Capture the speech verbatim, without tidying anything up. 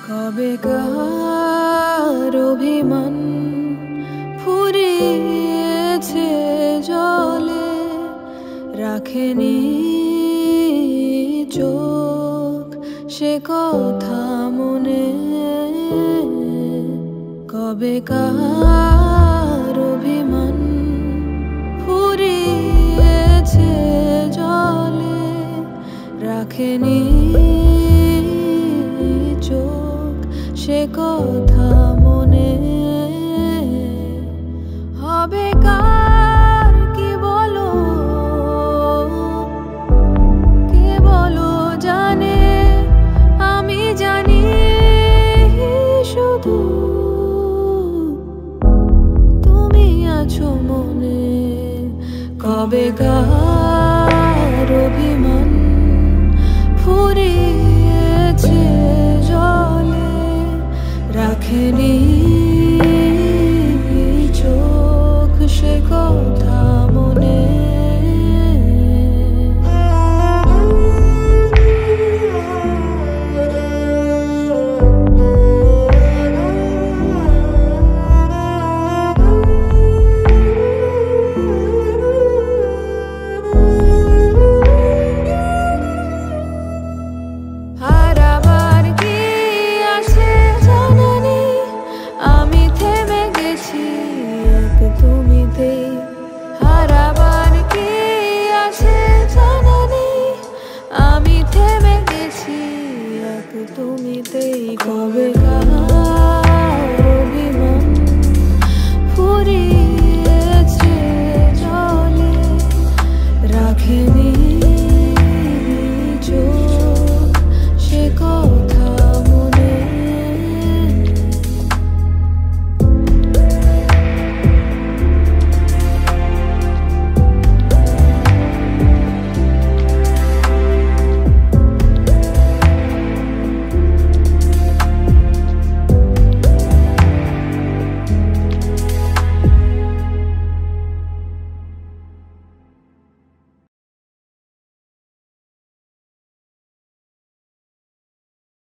কবেকার অভিমান ফুরিয়েছে জলে, রাখেনি চোখ সে কথা মনে। কবেকার অভিমান ফুরিয়েছে জলে, রাখেনি চোখ সে কথা মনে। হবে কার কি বলো, কে বলো জানে, আমি জানি শুধু তুমি আছো মনে। কবেকার অভিমান ফুরিয়েছে জলে, রাখেনি চোখ সে কথা মনে। হারাবার কি আছে জানা নেই, আমি থেমে গেছি এক তুমিতেই। কবেকার অভিমান ফুরিয়েছে জলে, রাখেনি